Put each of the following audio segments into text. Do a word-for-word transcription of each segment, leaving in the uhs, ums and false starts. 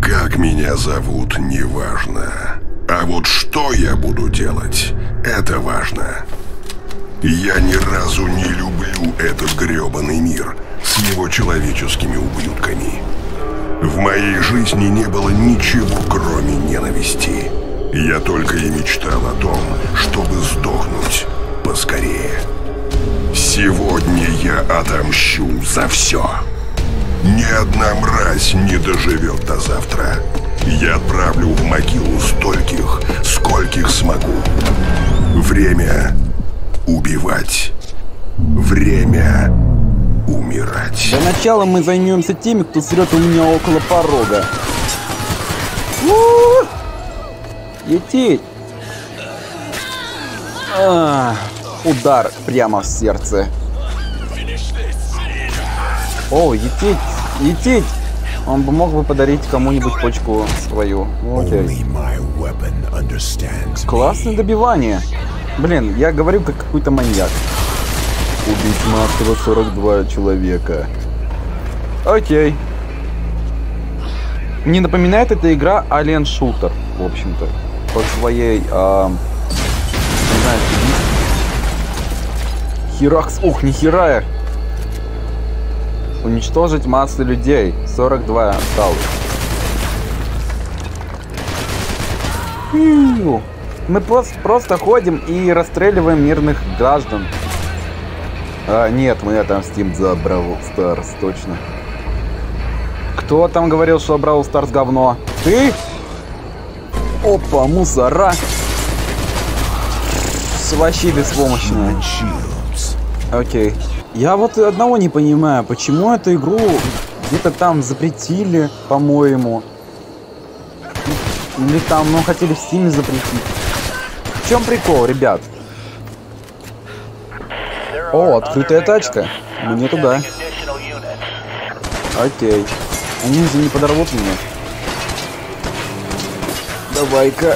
Как меня зовут, не важно. А вот что я буду делать, это важно. Я ни разу не люблю этот грёбаный мир с его человеческими ублюдками. В моей жизни не было ничего, кроме ненависти. Я только и мечтал о том, чтобы сдохнуть поскорее. Сегодня я отомщу за все. Ни одна мразь не доживет до завтра. Я отправлю в могилу стольких, скольких смогу. Время убивать. Время умирать. Для начала мы займемся теми, кто срет у меня около порога. У-у-у! Лететь! А, удар прямо в сердце. О, лететь! Лететь! Он бы мог бы подарить кому-нибудь почку свою. Окей. Классное добивание. Блин, я говорю как какой-то маньяк. Убить массово сорок два человека. Окей. Мне напоминает эта игра Alien Shooter, в общем-то. По своей... А... Не знаю, Херакс... Ух, нихера! Уничтожить массу людей. сорок два осталось. Мы просто, просто ходим и расстреливаем мирных граждан. А, нет, мы отомстим за Бравл Старс, точно. Кто там говорил, что Бравл Старс говно? Ты? Опа, мусора. Вообще беспомощная. Окей. Я вот одного не понимаю, почему эту игру где-то там запретили, по-моему. Или там, ну, хотели в Steam запретить. В чем прикол, ребят? О, открытая тачка. Мне туда. Окей. Они же не подорвут меня. Давай-ка.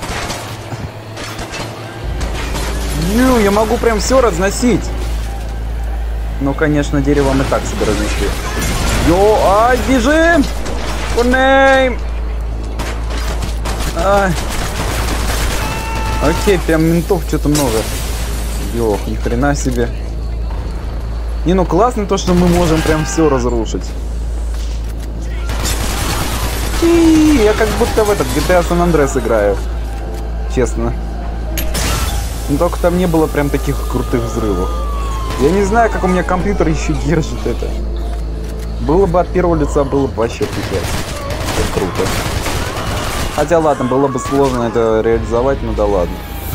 Ю, я могу прям все разносить. Ну, конечно, деревом и так себе разнесли. Йо, ай, бежим! Кунейм! Ай. Окей, прям ментов что-то много. Йо, ни хрена себе. Не, ну классно то, что мы можем прям все разрушить. И я как будто в этот джи ти эй San Andreas играю. Честно. Но только там не было прям таких крутых взрывов. Я не знаю, как у меня компьютер еще держит это. Было бы от первого лица, было бы вообще пипец. Это круто. Хотя ладно, было бы сложно это реализовать, ну да ладно.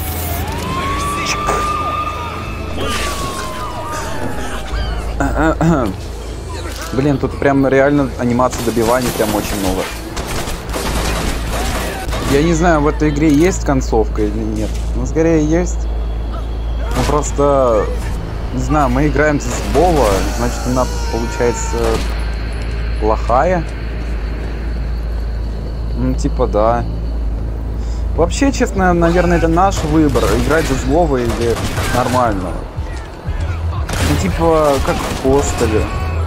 Блин, тут прям реально анимация добивания прям очень много. Я не знаю, в этой игре есть концовка или нет. Ну, скорее есть. Ну, просто... Не знаю, мы играем с Вова, значит, она, получается, плохая. Ну, типа, да. Вообще, честно, наверное, это наш выбор, играть за злого или нормально. Ну, типа, как в Хостеле.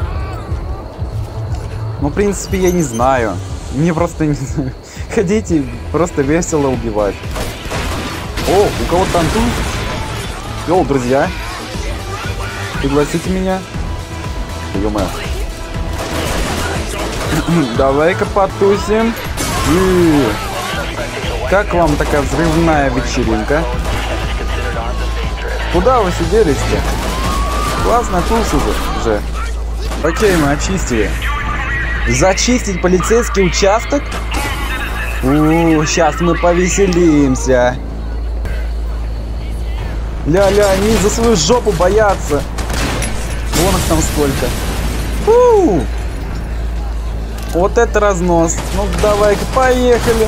Ну, в принципе, я не знаю. Мне просто, не знаю, ходите, просто весело убивать. О, у кого там тут? Йоу, друзья. Пригласите меня. Ё-моё. Давай-ка потусим. И... Как вам такая взрывная вечеринка? Куда вы сиделись-то? Классно, тусы же. Окей, мы очистили. Зачистить полицейский участок? У, сейчас мы повеселимся. Ля-ля, они за свою жопу боятся. Вон их там сколько. Фу! Вот это разнос. Ну давай-ка, поехали.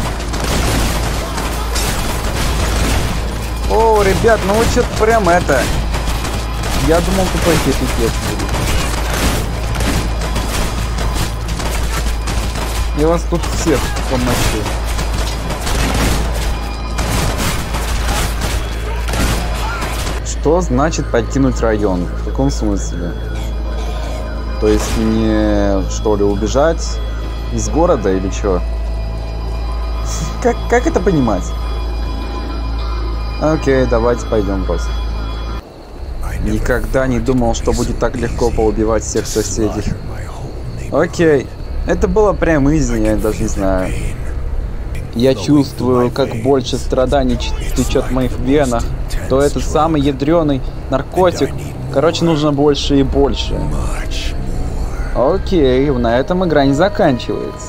О, ребят, ну вот что-то прям это. Я думал, тупой пипец будет. Я вас тут всех помощу. Что значит покинуть район? В каком смысле? То есть не, что ли, убежать из города или что? Как, как это понимать? Окей, давайте пойдем просто. Никогда не думал, что будет так легко поубивать всех соседей. Окей. Это было прям изи, я даже не знаю. Я чувствую, как больше страданий течет в моих венах. То это самый ядреный наркотик. Короче, нужно больше и больше. Окей, на этом игра не заканчивается.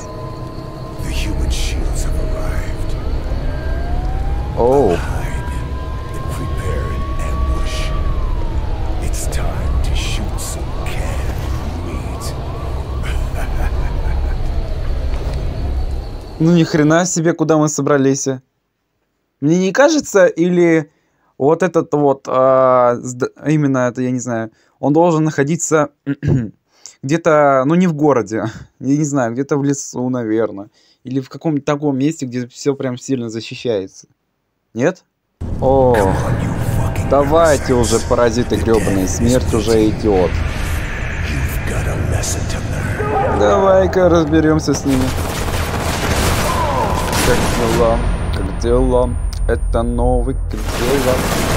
Оу. Ну ни хрена себе, куда мы собрались. Мне не кажется, или вот этот вот, а, именно это, я не знаю, он должен находиться где-то, ну не в городе, я не знаю, где-то в лесу, наверное. Или в каком-то таком месте, где все прям сильно защищается. Нет? О, давайте уже, паразиты гребаные, смерть уже идет. Давай-ка разберемся с ними. Как дела? Как дела? Это новый, как дела?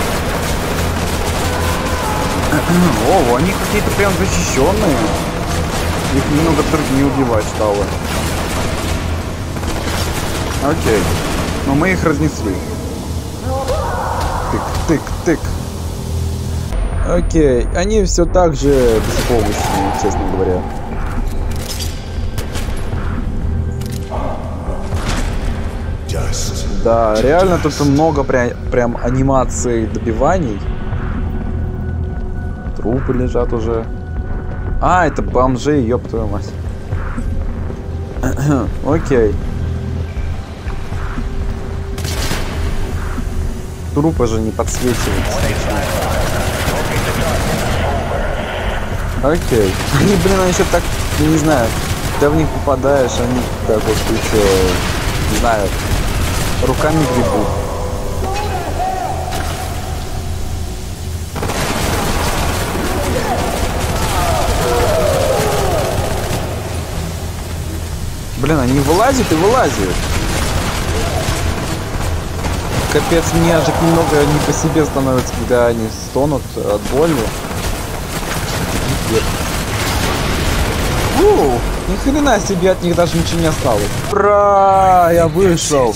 О, они какие-то прям защищенные. Их немного труднее убивать стало. Окей. Но мы их разнесли. Тык-тык-тык. Окей. Они все так же беспомощные, честно говоря. Да, реально тут много прям, прям анимаций добиваний. Трупы лежат уже. А, это бомжи, ёб твою мать. Окей. Трупы же не подсвечиваются. Окей. Они, блин, они еще так, не знаю, когда в них попадаешь, они так вот еще, не знаю, руками гребут. Блин, они вылазят и вылазят. Капец, мне аж немного не по себе становится, когда они стонут от боли. Ууу, ни хрена себе, от них даже ничего не осталось. Ура, я вышел.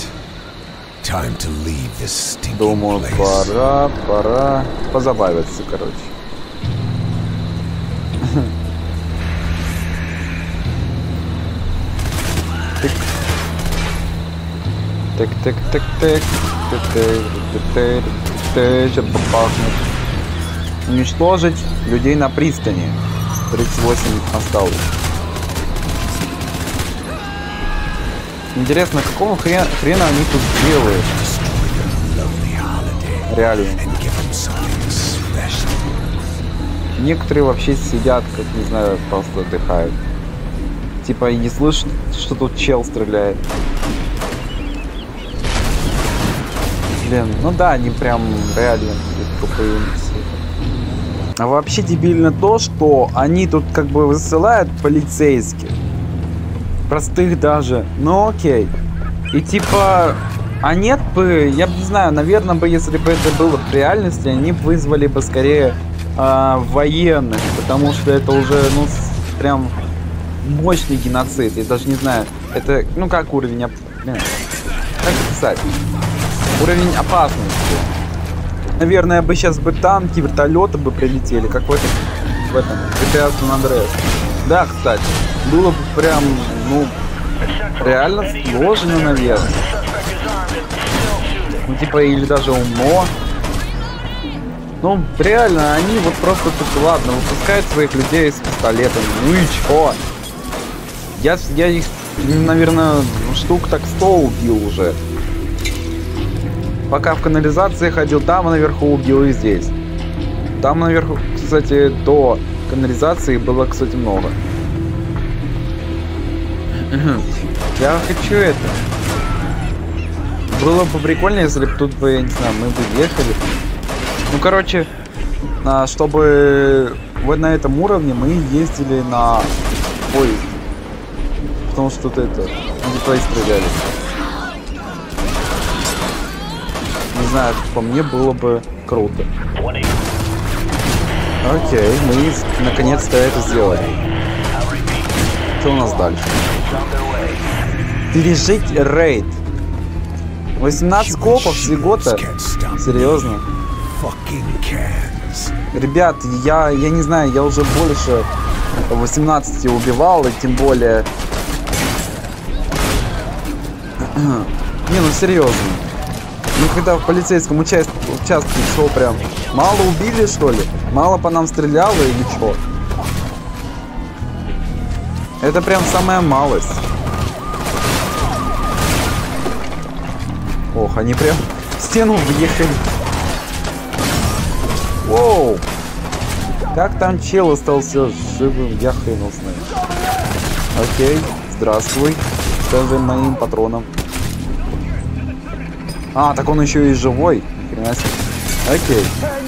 Думаю, пора, пора позабавиться, короче. Тык. Тык, тык, тык, тык. Сейчас попахнет. Уничтожить людей на пристани. тридцать восемь осталось. Интересно, какого хрена, хрена они тут делают? Реально. Некоторые вообще сидят, как не знаю, просто отдыхают. Типа и не слышат, что тут чел стреляет. Блин, ну да, они прям реально тупые. А вообще дебильно то, что они тут как бы высылают полицейских. Простых даже. Ну окей. И типа... А нет бы, я бы не знаю, наверное бы, если бы это было в реальности, они бы вызвали бы скорее э, военных. Потому что это уже, ну, прям мощный геноцид. Я даже не знаю, это, ну как уровень... Блин, как писать? Уровень опасности. Наверное, бы сейчас бы танки, вертолеты бы прилетели, как в этом, в этом джи ти эй San Andreas. Да, кстати, было бы прям, ну, реально сложно, наверное. Ну, типа, или даже умно. Ну, реально, они вот просто тут, ладно, выпускают своих людей с пистолетами. Ну и чё? Я, я их, наверное, штук так сто убил уже. Пока в канализации ходил, там наверху убил и здесь. Там наверху, кстати, до канализации было, кстати, много. Я хочу это. Было бы прикольно, если бы тут бы, я не знаю, мы бы ехали. Ну, короче, чтобы вот на этом уровне мы ездили на поезд. Потому что тут это, они туда и стреляли. Не знаю, по мне было бы круто. Окей, мы наконец-то это сделали. Что у нас дальше? Пережить рейд. восемнадцать копов всего-то? Серьезно? Ребят, я, я не знаю, я уже больше восемнадцати убивал, и тем более... Не, ну серьезно. Ну когда в полицейском участке, участке что прям, мало убили что ли? Мало по нам стреляло или что? Это прям самая малость. Ох, они прям в стену въехали. Воу! Как там чел остался живым, я хренул знаю. Окей, здравствуй. Что за моим патроном? А, так он еще и живой. Хрена себе. Окей.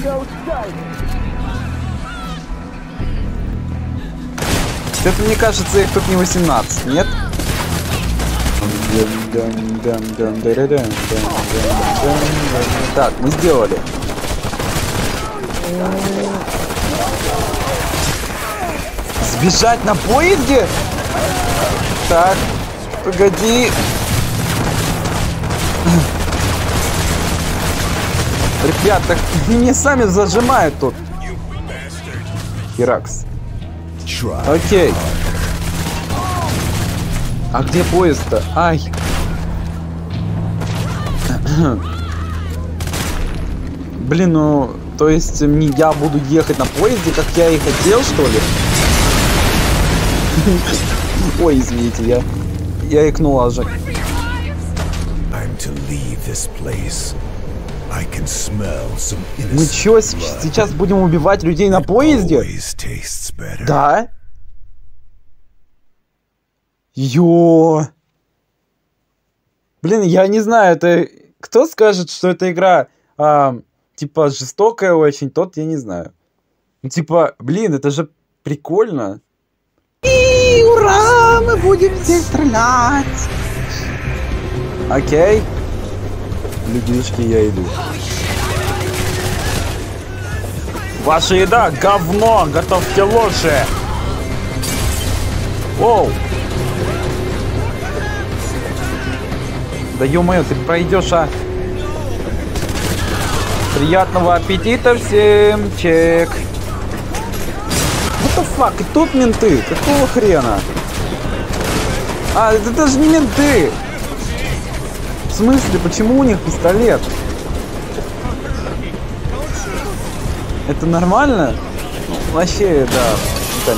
Это мне кажется, их тут не восемнадцать, нет? Так, мы сделали. Сбежать на поезде? Так, погоди. Ребят, так меня сами зажимают тут. Херакс. Окей. А где поезд-то? Ай. Блин, ну, то есть мне я буду ехать на поезде, как я и хотел, что ли? Ой, извините, я... Я икнул аж. Мы чё, сейчас будем убивать людей на поезде? Да? Йо. Блин, я не знаю, это... Кто скажет, что эта игра, а, типа, жестокая очень, тот я не знаю. Ну, типа, блин, это же прикольно. И ура, мы будем здесь стрелять. Окей. Людишки, я иду. Ваша еда говно, готовьте лучше. Оу. Да ё-моё, ты пройдешь, а? Приятного аппетита всем, чек. What the fuck, и тут менты, какого хрена? А, это даже не менты. В смысле, почему у них пистолет? Это нормально? Ну, вообще, да, это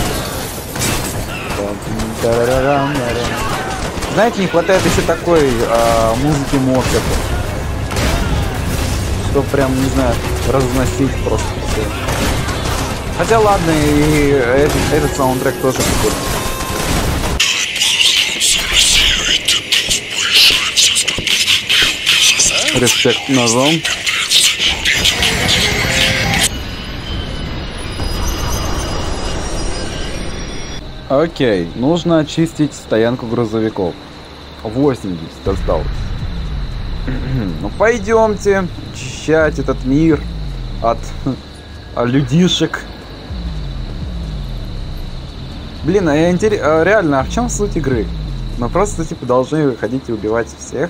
Америка. Знаете, не хватает еще такой а, музыки мозга. Что прям, не знаю, разносить просто все. Хотя ладно, и этот, этот саундтрек тоже прикольный. Респект ножом. Окей, нужно очистить стоянку грузовиков. восемьдесят осталось. Ну пойдемте очищать этот мир от, от людишек. Блин, а я интерес... а реально, а в чем суть игры? Мы просто типа должны выходить и убивать всех.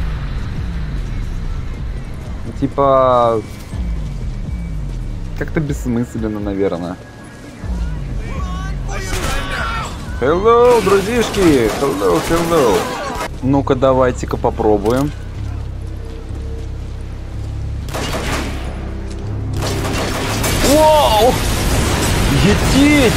Типа как-то бессмысленно, наверное. Hello, друзьишки! Hello, hello! Ну-ка, давайте-ка попробуем. Вау! Етить!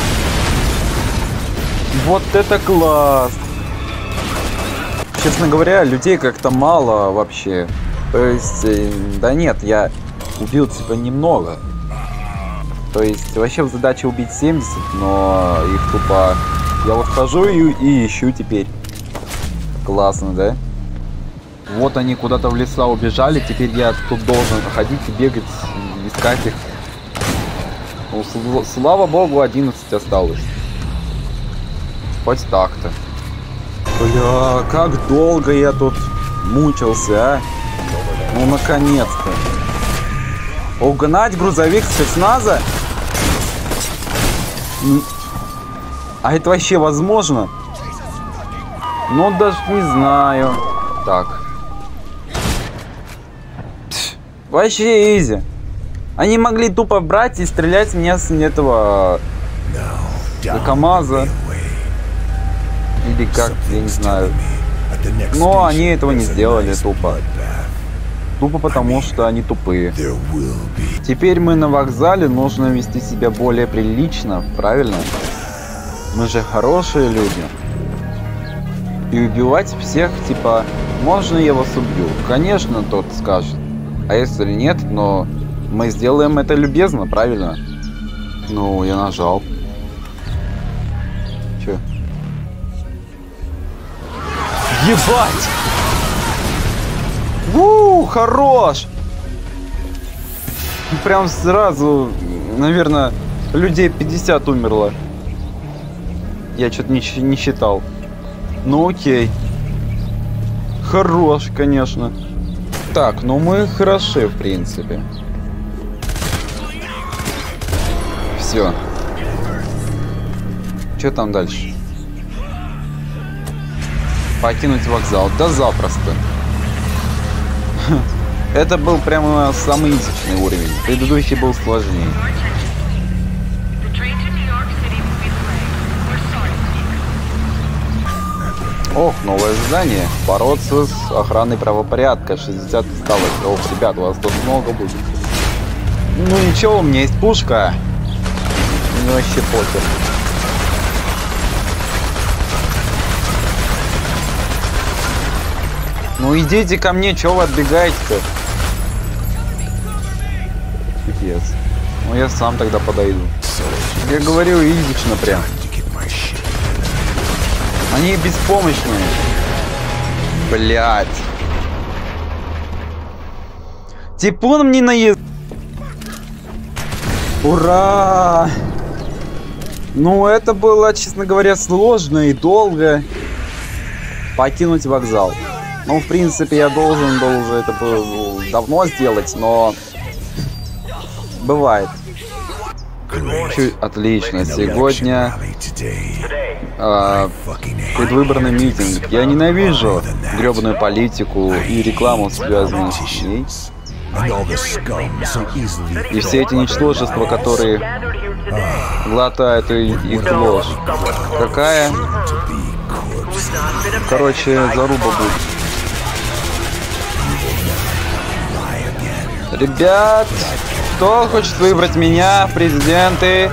Вот это класс! Честно говоря, людей как-то мало вообще. То есть, да нет, я убил типа немного. То есть, вообще задача убить семьдесят, но их тупо... Я вот хожу и, и ищу теперь. Классно, да? Вот они куда-то в леса убежали, теперь я тут должен ходить и бегать, искать их. Ну, слава богу, одиннадцать осталось. Хоть так-то. Бля, как долго я тут мучился, а? Ну, наконец-то. Угнать грузовик с спецназа? А это вообще возможно? Ну, даже не знаю. Так. Пш, вообще изи. Они могли тупо брать и стрелять меня с этого... С КамАЗа. Или как, я не знаю. Но они этого не сделали тупо. Тупо потому, что они тупые. Теперь мы на вокзале, нужно вести себя более прилично, правильно? Мы же хорошие люди. И убивать всех, типа, можно я вас убью? Конечно, тот скажет. А если нет, но мы сделаем это любезно, правильно? Ну, я нажал. Че? Ебать! Вуу, хорош! Прям сразу, наверное, людей пятьдесят умерло. Я что-то не, не считал. Ну окей. Хорош, конечно. Так, ну мы хороши, в принципе. Все. Что там дальше? Покинуть вокзал. Да запросто. Это был прямо самый изичный уровень. Предыдущий был сложнее. Ох, новое задание. Бороться с охраной правопорядка. шестьдесят осталось. Ох, ребят, у вас тут много будет. Ну ничего, у меня есть пушка. Мне вообще похер. Ну идите ко мне, чего вы отбегаете-то? Пипец. Ну я сам тогда подойду. Я говорю, изично прям. Они беспомощные. Блять. Типун мне наезд. Ура! Ну это было, честно говоря, сложно и долго. Покинуть вокзал. Ну, в принципе, я должен был уже это было давно сделать, но бывает. Чуть отлично. Сегодня э, предвыборный митинг. Я ненавижу гребаную политику и рекламу, связанную с ней. И все эти ничтожества, которые глотают их ложь. Какая? Короче, заруба будет. Ребят, кто хочет выбрать меня в президенты?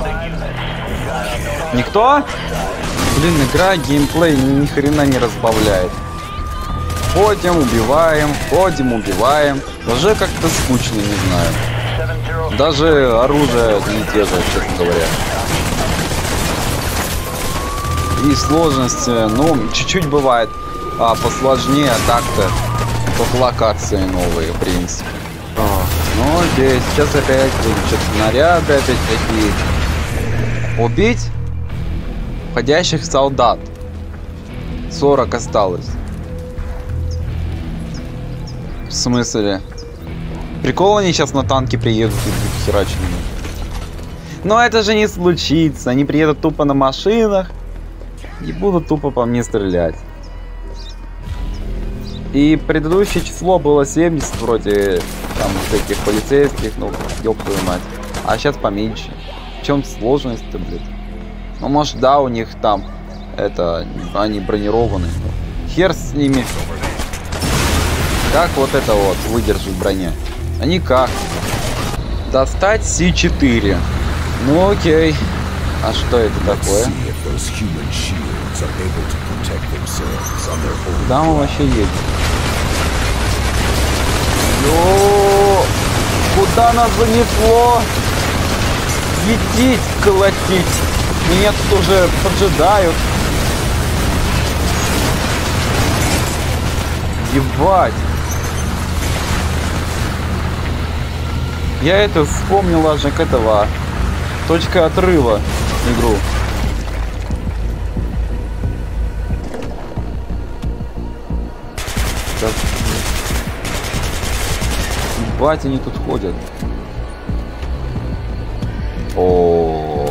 Никто? Блин, игра, геймплей ни хрена не разбавляет. Ходим, убиваем, ходим, убиваем. Уже как-то скучно, не знаю. Даже оружие не те же, честно говоря. И сложности, ну, чуть-чуть бывает а, посложнее, так-то. Только локации новые, в принципе. Ну, здесь сейчас опять будут что-то снаряды опять такие. Убить входящих солдат. сорок осталось. В смысле? Прикол, они сейчас на танке приедут и будут херачить меня. Но это же не случится. Они приедут тупо на машинах и будут тупо по мне стрелять. И предыдущее число было семьдесят вроде там всяких полицейских, ну, ёб твою мать. А сейчас поменьше. В чем сложность-то, блядь? Ну, может, да, у них там, это, они бронированные. Хер с ними. Как вот это вот выдержит броня? А никак. Достать Си четыре. Ну, окей. А что это такое? Куда мы вообще едем? Йо! Куда нас занесло? Едить, колотить. Меня тут уже поджидают. Ебать. Я это вспомнил аж к этого. Точка отрыва игру. Так. Ебать, они тут ходят. О,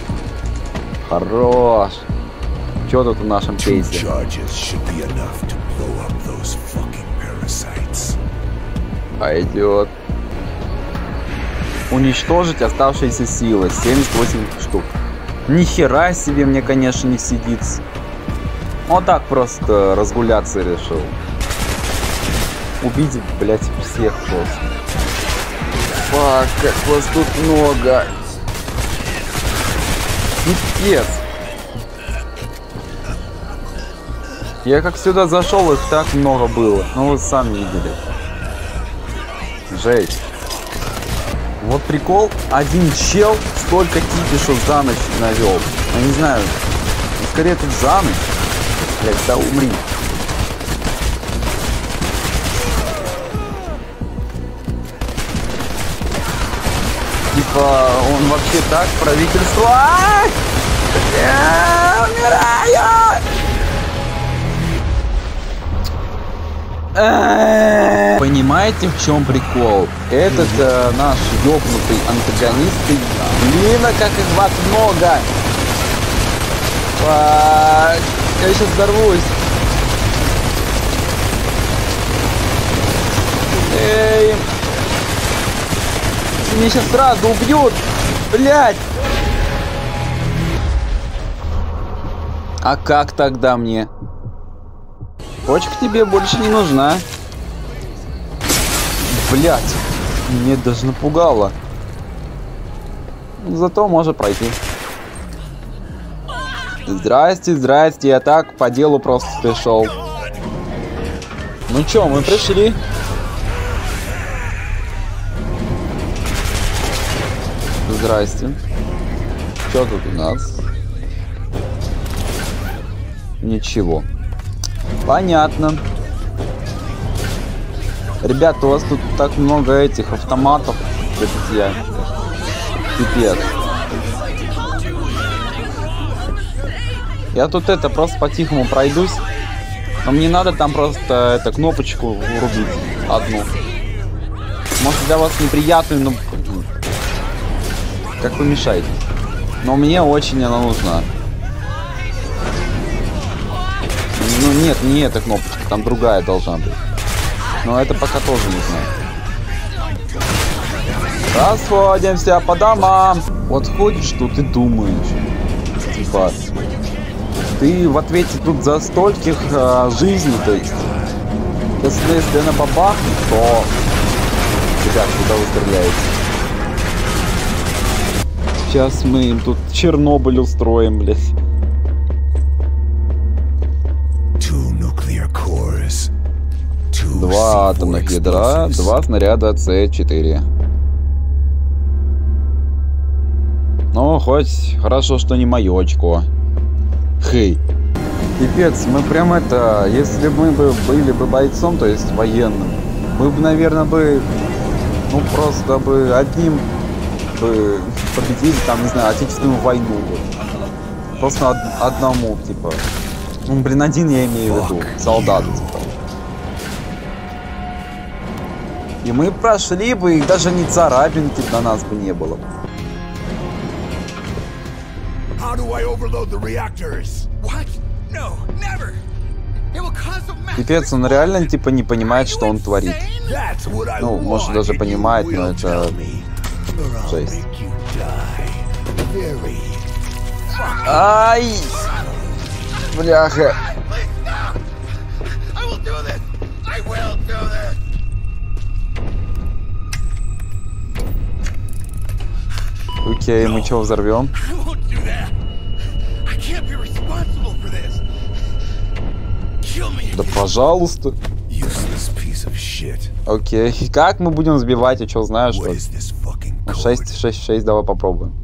хорош. Что тут в нашем кейсе? Пойдет. Уничтожить оставшиеся силы. семьдесят восемь штук. Ни хера себе мне, конечно, не сидится. Вот так просто разгуляться решил. Убить, блять, всех просто. Фак, как вас тут много. Пипец. Я как сюда зашел, их так много было. Ну вы сами видели. Жесть. Вот прикол, один чел столько кипишев за ночь навел. Я не знаю, скорее тут за ночь. Блять, да умри. Типа, он вообще так, правительство... А-а-а! Я умираю! А-а-а! Понимаете, в чем прикол? Этот э, наш ёбнутый антагонист. Блин, а как их вас много! А-а-а! Я сейчас взорвусь. Эй! Меня сейчас сразу убьют! Блять! А как тогда мне? Почка тебе больше не нужна. Блять! Меня даже напугало. Зато можно пройти. Здрасте, здрасте. Я так по делу просто пришел. Ну чё, мы пришли. Здрасте. Что тут у нас? Ничего. Понятно. Ребята, у вас тут так много этих автоматов для питья. Пипец. Я тут это просто по-тихому пройдусь. Но мне надо там просто эту кнопочку врубить. Одну. Может для вас неприятную, но... Как вы мешаете? Но мне очень она нужна. Ну нет, не эта кнопочка, там другая должна быть. Но это пока тоже нужно. Расходимся по домам. Вот ходишь тут и думаешь. Типа, ты в ответе тут за стольких а, жизней, то есть. Если, если она бабахнет, то... Ребят, куда вы стреляете? Сейчас мы им тут Чернобыль устроим, блядь. Два атомных ядра, два снаряда С четыре. Ну, хоть хорошо, что не моё очко. Хей. Пипец, мы прям это... Если мы бы были бы бойцом, то есть военным, мы бы, наверное, бы... Ну, просто бы одним бы победили, там, не знаю, Отечественную войну. Просто од одному, типа. Ну, блин, один я имею в виду. Солдат, типа. И мы прошли бы, и даже ни царапинки на нас бы не было. Пипец, он реально типа не понимает, что он творит. Ну, может даже понимает, но это жесть. Ай! Бляха. Окей, мы чего взорвем? Да пожалуйста. Окей. Как мы будем сбивать? Я что, знаю, что ли? шесть, шесть, шесть, давай попробуем.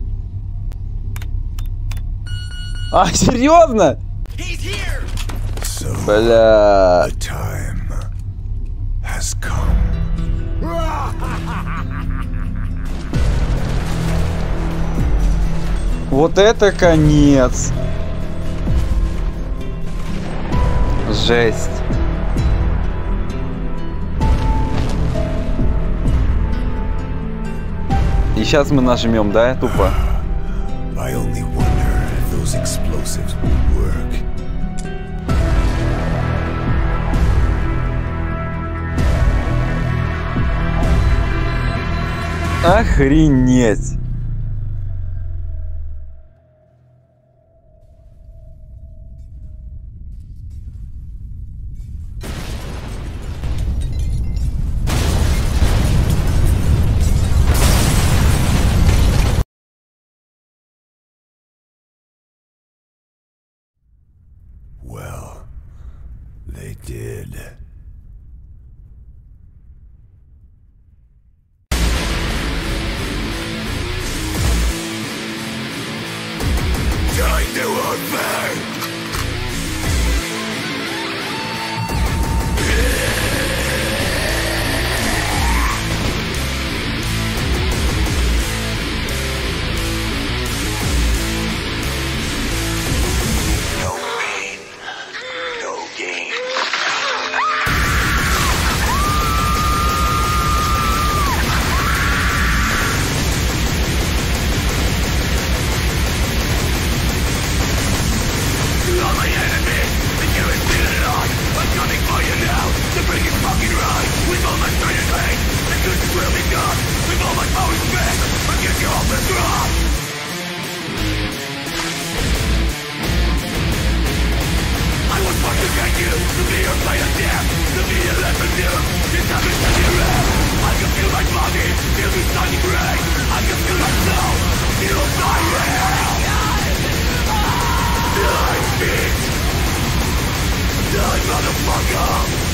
А, серьезно? Бля. Вот это конец. Жесть. И сейчас мы нажмем, да, тупо? I only wonder if those explosives will work. Охренеть! Well, they did. Time to unfurl! Die, motherfucker!